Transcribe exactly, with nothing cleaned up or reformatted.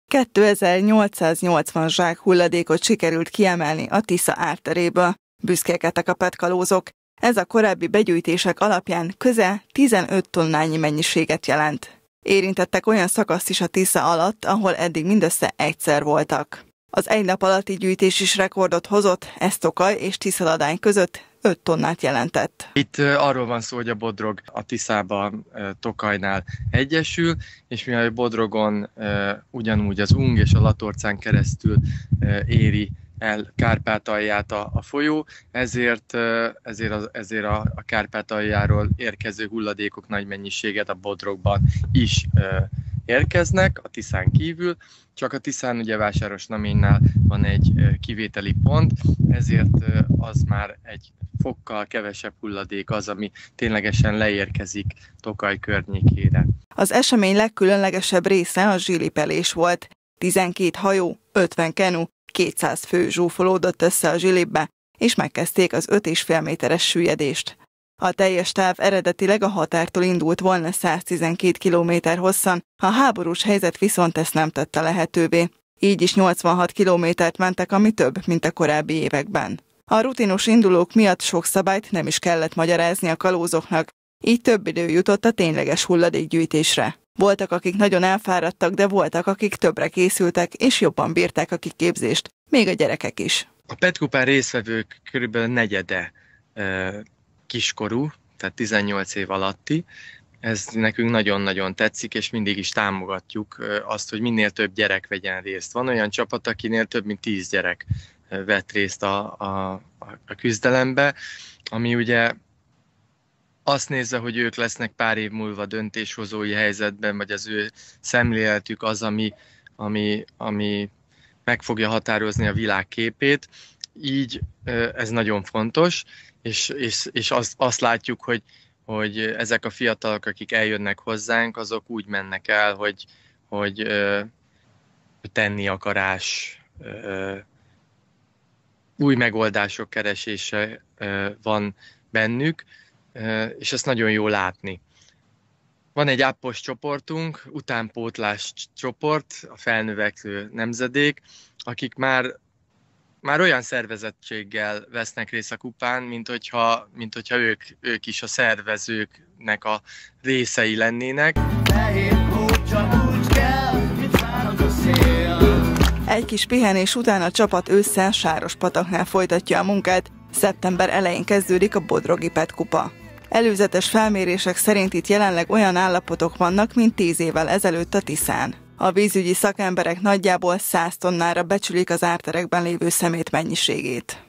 kétezer-nyolcszáznyolcvan zsák hulladékot sikerült kiemelni a Tisza árteréből. Büszkélkedtek a petkalózok. Ez a korábbi begyűjtések alapján közel tizenöt tonnányi mennyiséget jelent. Érintettek olyan szakaszt is a Tisza alatt, ahol eddig mindössze egyszer voltak. Az egy nap alatti gyűjtés is rekordot hozott, ez Tokaj és Tiszaladány között öt tonnát jelentett. Itt arról van szó, hogy a Bodrog a Tiszában Tokajnál egyesül, és mivel a Bodrogon ugyanúgy az Ung és a Latorcán keresztül éri el Kárpátalját a, a folyó, ezért, ezért, a, ezért a, a Kárpátaljáról érkező hulladékok nagy mennyiséget a Bodrogban is érkeznek, a Tiszán kívül, csak a Tiszán ugye Vásárosnaménynál van egy kivételi pont, ezért az már egy fokkal kevesebb hulladék az, ami ténylegesen leérkezik Tokaj környékére. Az esemény legkülönlegesebb része a zsilipelés volt. tizenkét hajó, ötven kenu, kétszáz fő zsúfolódott össze a zsilipbe, és megkezdték az öt és fél méteres süllyedést. A teljes táv eredetileg a határtól indult volna száztizenkét kilométer hosszan, a háborús helyzet viszont ezt nem tette lehetővé. Így is nyolcvanhat kilométert mentek, ami több, mint a korábbi években. A rutinos indulók miatt sok szabályt nem is kellett magyarázni a kalózoknak, így több idő jutott a tényleges hulladékgyűjtésre. Voltak, akik nagyon elfáradtak, de voltak, akik többre készültek, és jobban bírták a kiképzést, még a gyerekek is. A Petkupán résztvevők körülbelül negyede kiskorú, tehát tizennyolc év alatti. Ez nekünk nagyon-nagyon tetszik, és mindig is támogatjuk azt, hogy minél több gyerek vegyen részt. Van olyan csapat, akinél több mint tíz gyerek vett részt a, a, a küzdelembe, ami ugye azt nézze, hogy ők lesznek pár év múlva döntéshozói helyzetben, vagy az ő szemléletük az, ami, ami, ami meg fogja határozni a világ képét. Így ez nagyon fontos, és, és, és azt, azt látjuk, hogy, hogy ezek a fiatalok, akik eljönnek hozzánk, azok úgy mennek el, hogy, hogy, hogy tenni akarás, új megoldások keresése van bennük, és ezt nagyon jó látni. Van egy appos csoportunk, utánpótlás csoport, a felnövekvő nemzedék, akik már, már olyan szervezettséggel vesznek részt a kupán, mint hogyha, mint hogyha ők, ők is a szervezőknek a részei lennének. Egy kis pihenés után a csapat ősszel Sárospataknál folytatja a munkát, szeptember elején kezdődik a Bodrogi Petkupa. Előzetes felmérések szerint itt jelenleg olyan állapotok vannak, mint tíz évvel ezelőtt a Tiszán. A vízügyi szakemberek nagyjából száz tonnára becsülik az árterekben lévő szemét mennyiségét.